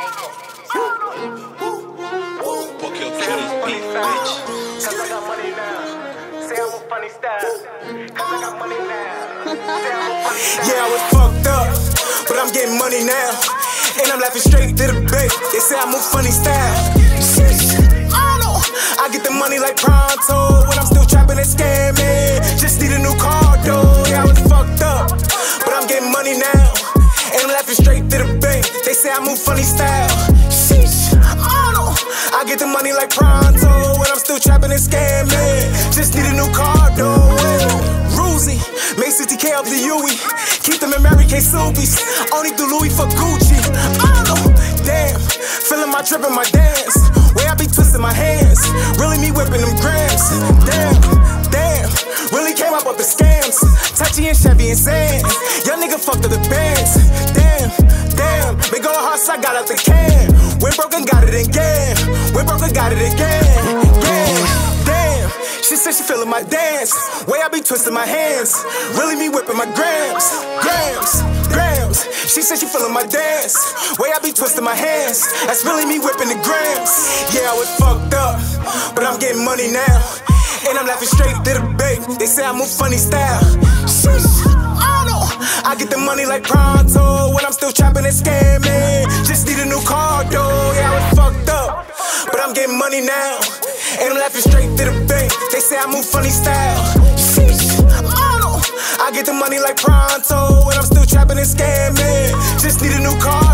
Yeah, I was fucked up, but I'm getting money now. And I'm laughing straight to the bank. They say I move funny style. I get the money like pronto when I'm still trapping and scamming. Just need a new car, though. Yeah, I was fucked up, but I'm getting money now. And I'm laughing straight to the bank. They say I move funny style. I get the money like pronto when I'm still trapping and scamming. Just need a new car, though. Ruzionno, make 60K up the Yui. Keep them in Mary Kay Soubies. Only do Louis for Gucci. Damn, feeling my drip and my dance. Way I be twisting my hands. Really me whipping them grams. Damn, really came up with the scams. Touchy and Chevy and Zan. Young nigga fucked up the bands. Damn, been going hard so I got out the can. Went broke and got it again. Went broke and got it again. Damn, she said she feeling my dance. Way I be twisting my hands. Really me whipping my grams. She said she feeling my dance. Way I be twisting my hands. That's really me whipping the grams. Yeah, I was fucked up, but I'm getting money now. And I'm laughing straight to the bank. They say I move funny style. I get the money like pronto when I'm still trapping and scamming. Just need a new car, though. Yeah, I was fucked up, but I'm getting money now. And I'm laughing straight to the bank. They say I move funny style. I get the money like pronto when I'm still trapping and scamming. Just need a new car.